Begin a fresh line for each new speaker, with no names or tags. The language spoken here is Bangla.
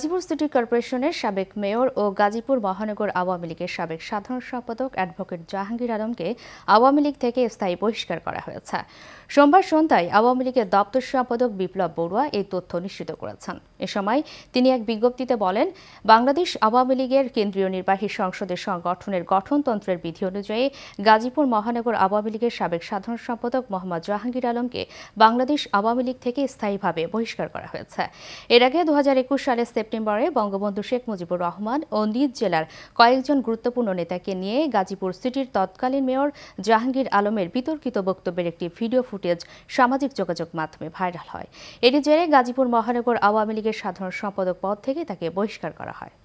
গাজীপুর সিটি কর্পোরেশনের সাবেক মেয়র ও গাজীপুর মহানগর আওয়ামী লীগের সাবেক সাধারণ সম্পাদক অ্যাডভোকেট জাহাঙ্গীর আলমকে আওয়ামী লীগ থেকে স্থায়ী বহিষ্কার করা হয়েছে। সোমবার সন্ধ্যায় আওয়ামী লীগের দপ্তর সম্পাদক বিপ্লব বড়ুয়া এই তথ্য নিশ্চিত করেছেন। এ সময় তিনি এক বিজ্ঞপ্তিতে বলেন, বাংলাদেশ আওয়ামী লীগের কেন্দ্রীয় নির্বাহী সংসদের সংগঠনের গঠনতন্ত্রের বিধি অনুযায়ী গাজীপুর মহানগর আওয়ামী লীগের সাবেক সাধারণ সম্পাদক মোহাম্মদ জাহাঙ্গীর আলমকে বাংলাদেশ আওয়ামী লীগ থেকে স্থায়ীভাবে বহিষ্কার করা হয়েছে। এর আগে 2021 সালের সেপ্টেম্বরে বঙ্গবন্ধু শেখ মুজিবুর রহমান ও নিজ জেলার কয়েকজন গুরুত্বপূর্ণ নেতাকে নিয়ে গাজীপুর সিটির তৎকালীন মেয়র জাহাঙ্গীর আলমের বিতর্কিত বক্তব্যের একটি ভিডিও ফুটেজ সামাজিক যোগাযোগ মাধ্যমে ভাইরাল হয়। এরই জেরে গাজীপুর মহানগর আওয়ামী লীগের সাধারণ সম্পাদক পদ থেকে তাকে বহিষ্কার করা হয়।